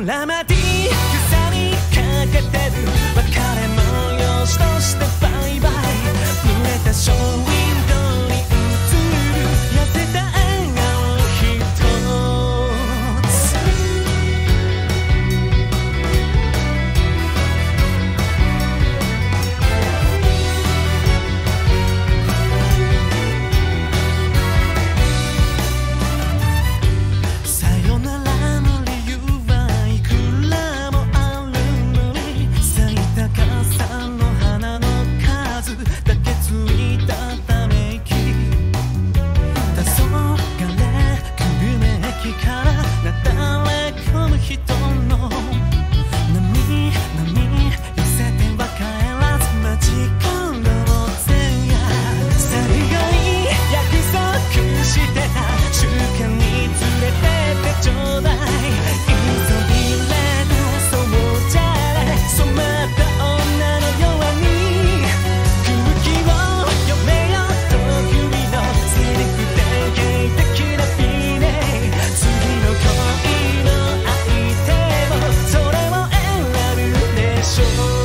ラマティックさに欠けてる別れもよしとしてバイバイ。濡れたショーウィンドウに映る痩せた笑顔一つ。さよならの理由はいくらもあるのに、咲いた傘の花の数だけついたため息。黄昏くめきからなだれ込む人の波々寄せては帰らず待ち込んだもぜや。最後に約束してた瞬間に連れてってちょうだい。急ぎれたそうじゃない染まった女のように空気を読めよ得意のセリフで警的な美ね。次の恋の相手もそれを選ぶでしょう。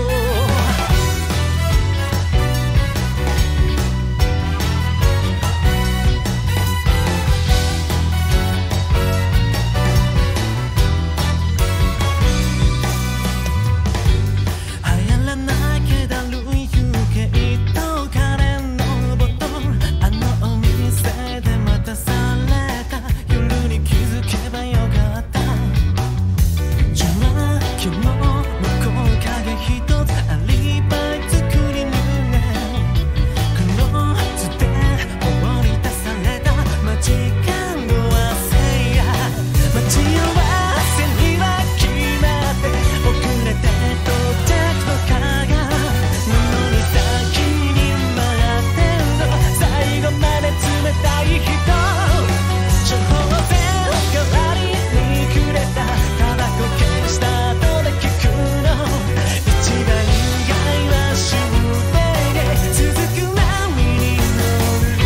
流行らなきゃだるい風景とカレーのボトル、あのお店で待たされた夜に気づけばよかった。受話器の向こう影一つアリバイ作りぬね。クローズで放り出された間違いの汗や待ち合わせには決まって遅れて到着とかがなのに先に回ってんの。最後まで冷たい人処方箋代わりにくれたタバコ消した後で聞くの。一番意外は終点へ続く波に乗る。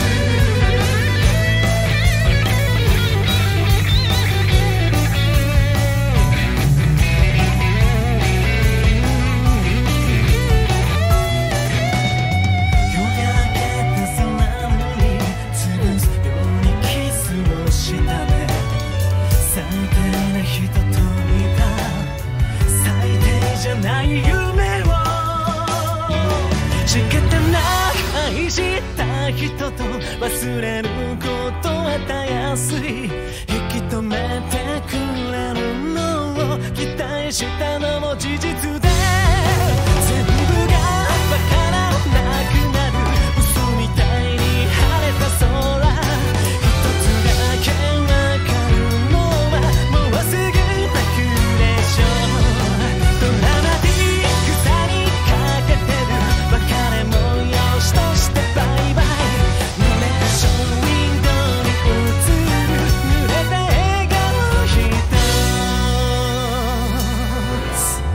夜が明けた空に潰すようにキスをしたね。最低な人といた最低じゃない夢を仕方なく愛した人と忘れることはたやすい。引き止めてくれるのを期待したのも事実で、全部がわからなくなる嘘みたいに晴れた空。一つだけわかるのはもうすぐ泣くでしょう。ドラマティックさに欠けてる別れもよしとしてバイバイ。濡れたショーウィンドウに映る濡れた笑顔一つ。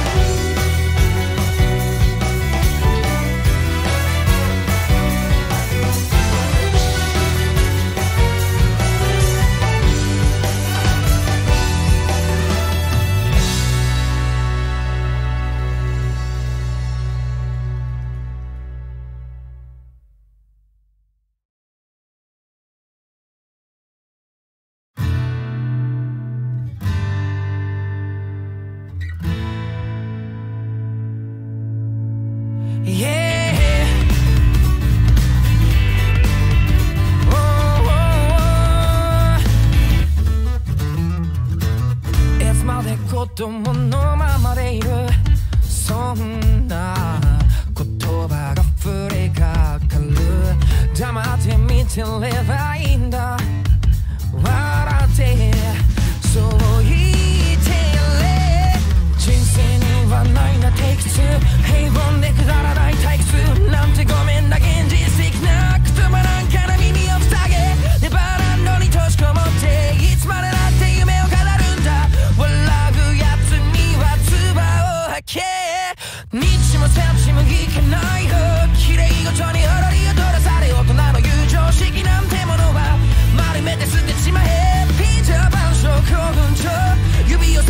いつまで子供のままでいる、そんな言葉が降りかかる。黙って見てればいいんだ、笑ってそう言ってやれ。人生にはないなテイク2、平凡でくだらない退屈なんてごめんだ。現実的な言葉なんかな耳を塞げ。ネバーランドに閉じこもっていつまでだって夢を語るんだ。笑うやつには唾を吐け。日もセンチもいけないよ。綺麗ごとにほろり踊らされ大人の友情式なんてものは丸めて捨てちまえ。ピーターパン症候群と指を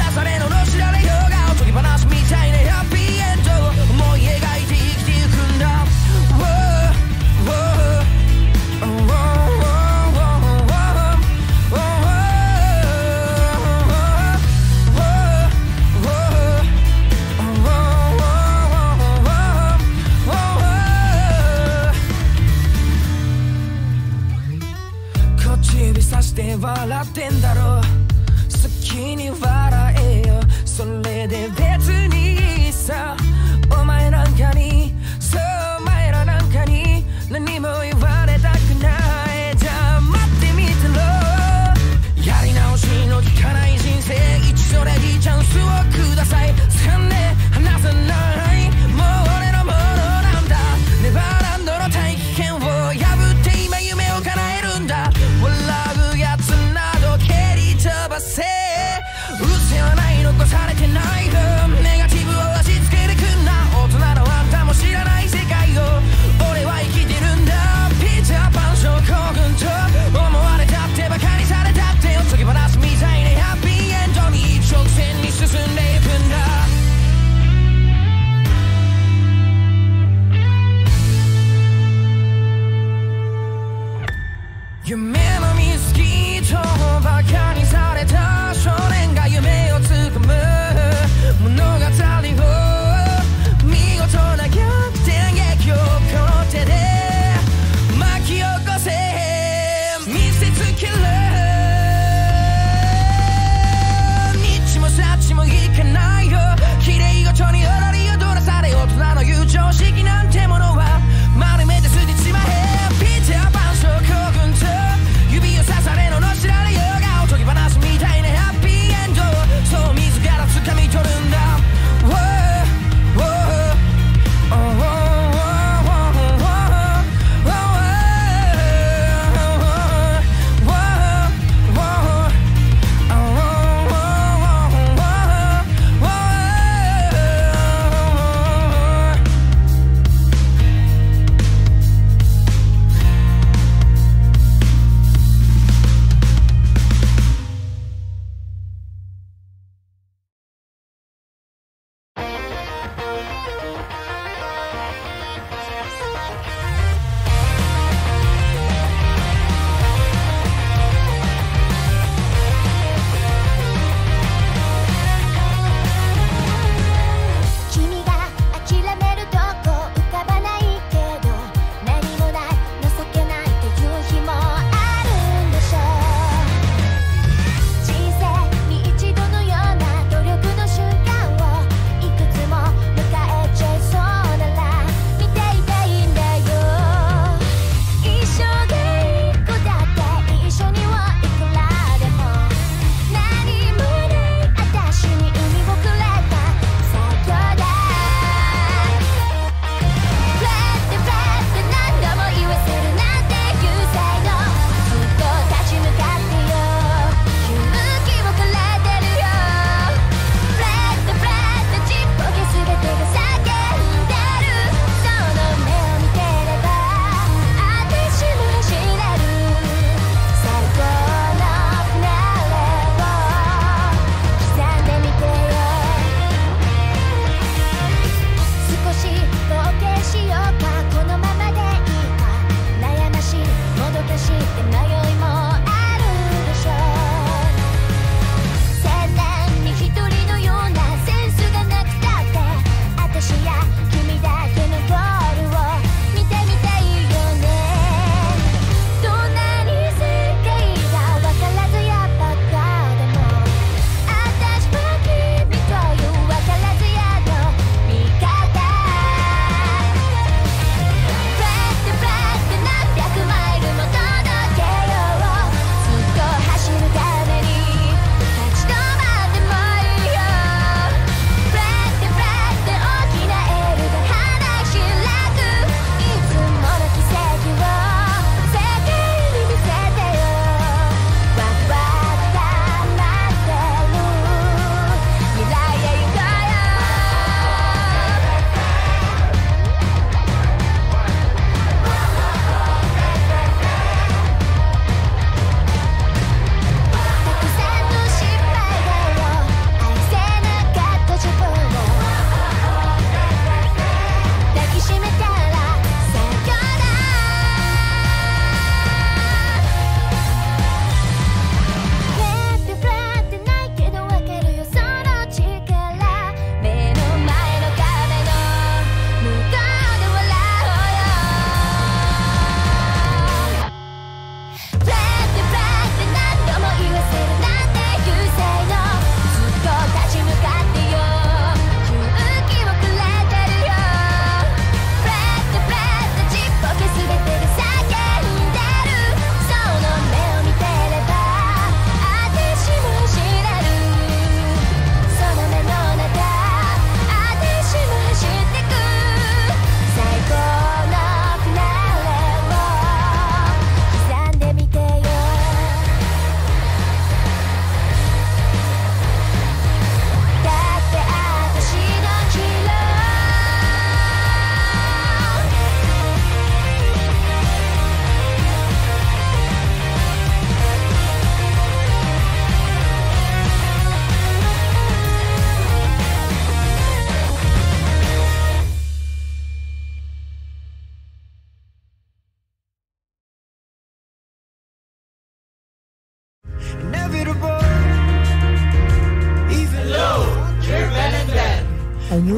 ってんだろう。好きに笑えよ、それで別にさ。お前なんかに、そうお前らなんかに何も言われたくない。じゃあ待ってみてろ。やり直しの効かない人生、一度でいいチャンスをください。掴んで離さない、もう俺のものなんだ。ネバーランドの大気圏を破って今夢を叶えるんだ。笑うやつなど蹴り飛ばせ。うせはない、残されてないよ。ネガティブを押し付けてくんな。大人のあんたも知らない世界を俺は生きてるんだ。ピーターパン症候群と思われたってバカにされたっておとぎ話みたいなハッピーエンドに一直線に進んでいくんだ。夢のミスキーとバカにされた少年が夢をつかむ物語を、見事な逆転劇をこの手で巻き起こせ。見せつけるニッチもサッチもいかないよ。綺麗ごとに踊り踊らされ、大人の友情式なんてものは丸めて捨てちまえ。ピーターパン症候群と指を刺されののしられようがおとぎ話みたいなハッピーエンド、そう自ら掴み取るんだ。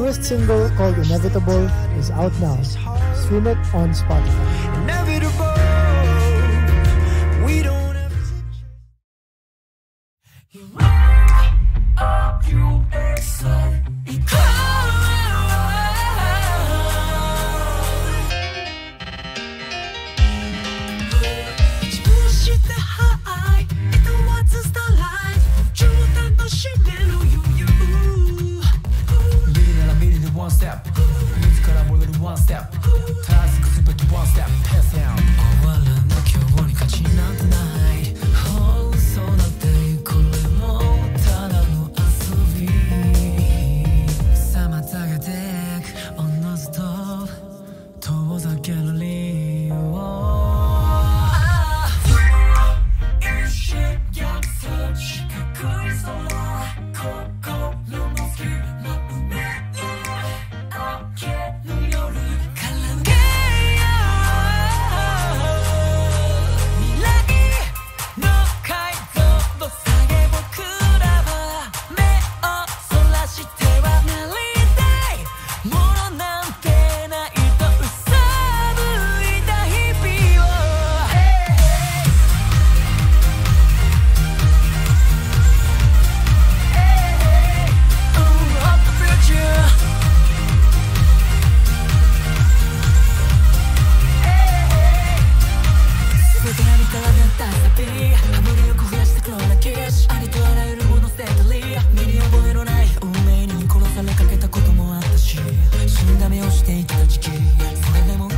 newest single called Inevitable is out now. Stream it on Spotify. Inevitable. We don't have you excited. One step,自ら戻る one step タスクすべて one step pass down 終わらぬ今日に勝ちなんてないそうなってこれもただの遊び妨げておのずと遠ざける理由をありとあらゆるもの捨てたり身に覚えのない運命に殺されかけたこともあったし死んだ目をしていた時期それでも